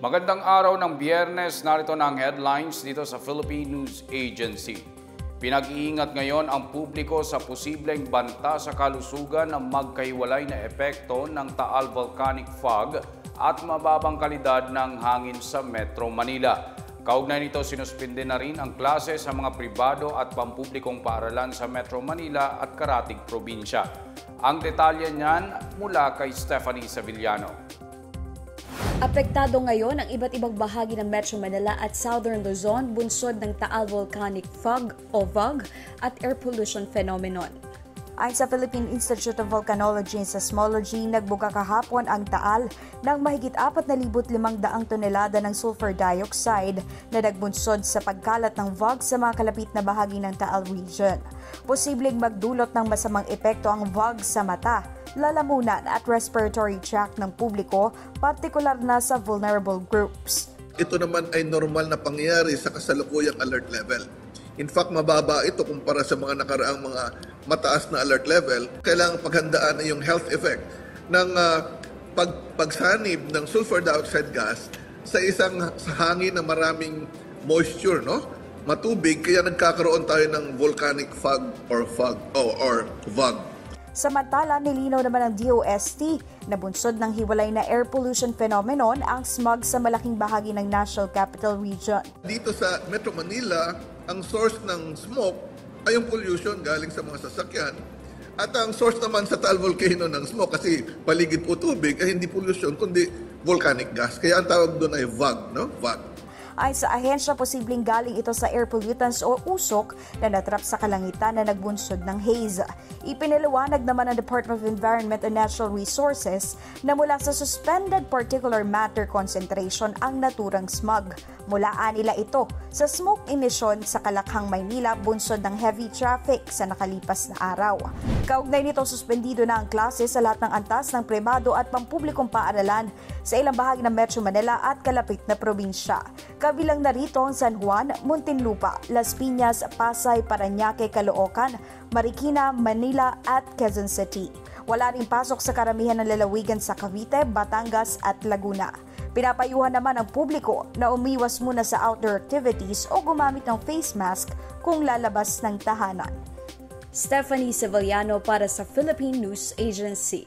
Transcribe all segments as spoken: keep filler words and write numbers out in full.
Magandang araw ng Biyernes, narito na ang headlines dito sa Philippine News Agency. Pinag-iingat ngayon ang publiko sa posibleng banta sa kalusugan ng magkahiwalay na epekto ng Taal Volcanic Fog at mababang kalidad ng hangin sa Metro Manila. Kaugnay nito, sinuspinde na rin ang klase sa mga pribado at pampublikong paaralan sa Metro Manila at karatig probinsya. Ang detalye niyan mula kay Stephanie Sevillano. Apektado ngayon ang iba't ibang bahagi ng Metro Manila at Southern Luzon bunsod ng Taal Volcanic Fog o V O G at air pollution phenomenon. Ayon sa Philippine Institute of Volcanology and Seismology, nagbuga kahapon ang Taal ng mahigit apat na libo limang daang tonelada ng sulfur dioxide na nagbunsod sa pagkalat ng V O G sa mga kalapit na bahagi ng Taal region. Posibleng magdulot ng masamang epekto ang V O G sa mata, lalamunan at respiratory tract ng publiko, partikular na sa vulnerable groups. Ito naman ay normal na pangyayari sa kasalukuyang alert level. In fact, mababa ito kumpara sa mga nakaraang mga mataas na alert level. Kailangang paghandaan na yung health effect ng uh, pag pagsanib ng sulfur dioxide gas sa isang sa hangin na maraming moisture, no? Matubig, kaya nagkakaroon tayo ng volcanic fog or fog oh, or V O G. Samantala, nilinaw naman ng D O S T na bunsod ng hiwalay na air pollution phenomenon ang smog sa malaking bahagi ng National Capital Region. Dito sa Metro Manila, ang source ng smoke ay yung pollution galing sa mga sasakyan. At ang source naman sa Taal Volcano ng smoke, kasi paligid po tubig, ay hindi pollution kundi volcanic gas. Kaya ang tawag doon ay V O G, no? V O G. Ayon sa ahensya, posibleng galing ito sa air pollutants o usok na natrap sa kalangitan na nagbunsod ng haze. Ipinaliwanag naman ng Department of Environment and Natural Resources na mula sa suspended particulate matter concentration ang naturang smog. Mulaan nila ito sa smoke emission sa Kalakhang, Maynila, bunsod ng heavy traffic sa nakalipas na araw. Kaugnay nito, suspendido na ang klase sa lahat ng antas ng pribado at pampublikong paaralan sa ilang bahagi ng Metro Manila at kalapit na probinsya. Kabilang narito ang San Juan, Muntinlupa, Las Piñas, Pasay, Parañaque, Caloocan, Marikina, Manila at Quezon City. Wala ring pasok sa karamihan ng lalawigan sa Cavite, Batangas at Laguna. Pinapayuhan naman ang publiko na umiwas muna sa outdoor activities o gumamit ng face mask kung lalabas ng tahanan. Stephanie Sevillano para sa Philippine News Agency.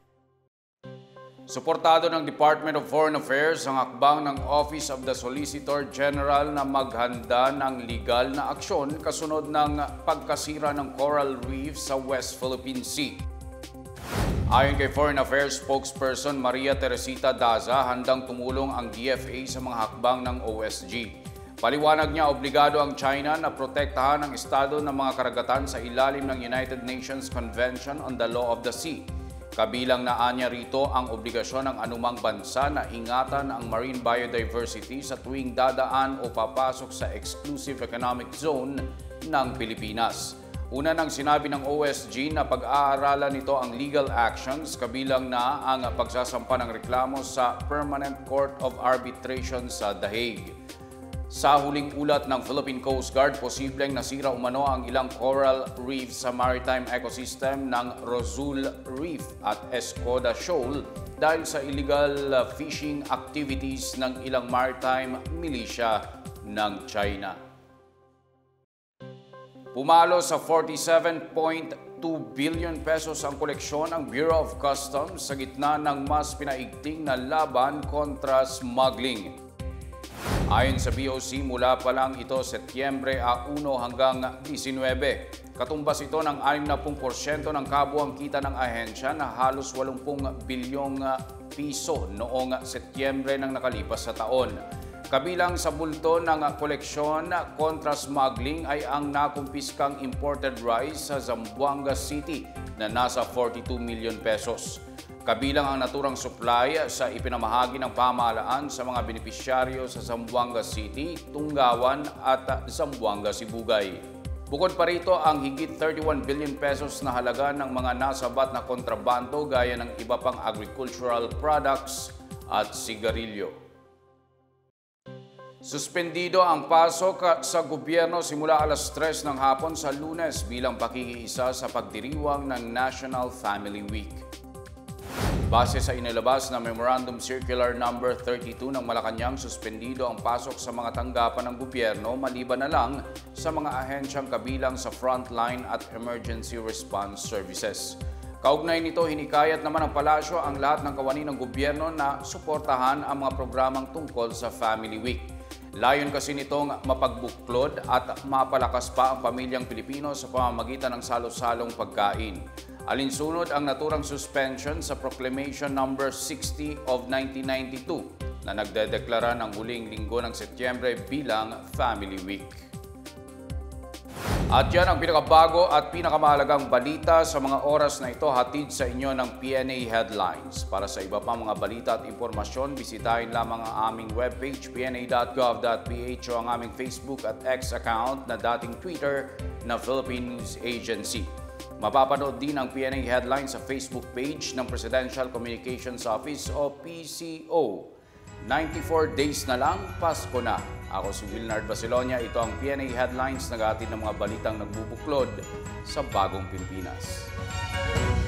Suportado ng Department of Foreign Affairs ang hakbang ng Office of the Solicitor General na maghanda ng legal na aksyon kasunod ng pagkasira ng coral reef sa West Philippine Sea. Ayon kay Foreign Affairs spokesperson Maria Teresita Daza, handang tumulong ang D F A sa mga hakbang ng O S G. Paliwanag niya, obligado ang China na protektahan ang estado ng mga karagatan sa ilalim ng United Nations Convention on the Law of the Sea. Kabilang na anya rito ang obligasyon ng anumang bansa na ingatan ang marine biodiversity sa tuwing dadaan o papasok sa Exclusive Economic Zone ng Pilipinas. Una nang sinabi ng O S G na pag-aaralan nito ang legal actions, kabilang na ang pagsasampa ng reklamo sa Permanent Court of Arbitration sa The Hague. Sa huling ulat ng Philippine Coast Guard, posibleng nasira umano ang ilang coral reef sa maritime ecosystem ng Rosul Reef at Escoda Shoal dahil sa illegal fishing activities ng ilang maritime militia ng China. Pumalo sa forty-seven point two billion pesos ang koleksyon ng Bureau of Customs sa gitna ng mas pinaigting na laban kontra smuggling. Ayon sa B O C, mula pa lang ito Setyembre one hanggang nineteen. Katumbas ito ng sixty porsyento ng kabuang kita ng ahensya na halos eighty bilyong piso noong Setyembre ng nakalipas sa taon. Kabilang sa bulto ng koleksyon kontra smuggling ay ang nakumpiskang imported rice sa Zamboanga City na nasa forty-two million pesos. Kabilang ang naturang supply sa ipinamahagi ng pamahalaan sa mga benepisyaryo sa Zamboanga City, Tunggawan at Zamboanga Sibugay. Bukod pa rito ang higit thirty-one billion pesos na halaga ng mga nasabat na kontrabando gaya ng iba pang agricultural products at sigarilyo. Suspendido ang pasok sa gobyerno simula alas tres ng hapon sa Lunes bilang pakikiisa sa pagdiriwang ng National Family Week. Base sa inilabas na Memorandum Circular number thirty-two ng Malacanang, suspendido ang pasok sa mga tanggapan ng gobyerno maliban na lang sa mga ahensyang kabilang sa frontline at emergency response services. Kaugnay nito, hinikayat naman ng palasyo ang lahat ng kawani ng gobyerno na suportahan ang mga programang tungkol sa Family Week. Layon kasi nitong mapagbuklod at mapalakas pa ang pamilyang Pilipino sa pamamagitan ng salo-salong pagkain. Alinsunod ang naturang suspension sa Proclamation number sixty of nineteen ninety-two na nagdedeklara ng huling linggo ng Setyembre bilang Family Week. At yan ang pinakabago at pinakamahalagang balita sa mga oras na ito, hatid sa inyo ng P N A Headlines. Para sa iba pang mga balita at impormasyon, bisitahin lamang ang aming webpage p n a dot gov dot p h o ang aming Facebook at X account na dating Twitter na Philippine News Agency. Mapapanood din ang P N A Headlines sa Facebook page ng Presidential Communications Office o P C O. ninety-four days na lang, Pasko na. Ako si Wilnard Basilonia. Ito ang P N A Headlines, nag-aatid ng mga balitang nagbubuklod sa bagong Pilipinas.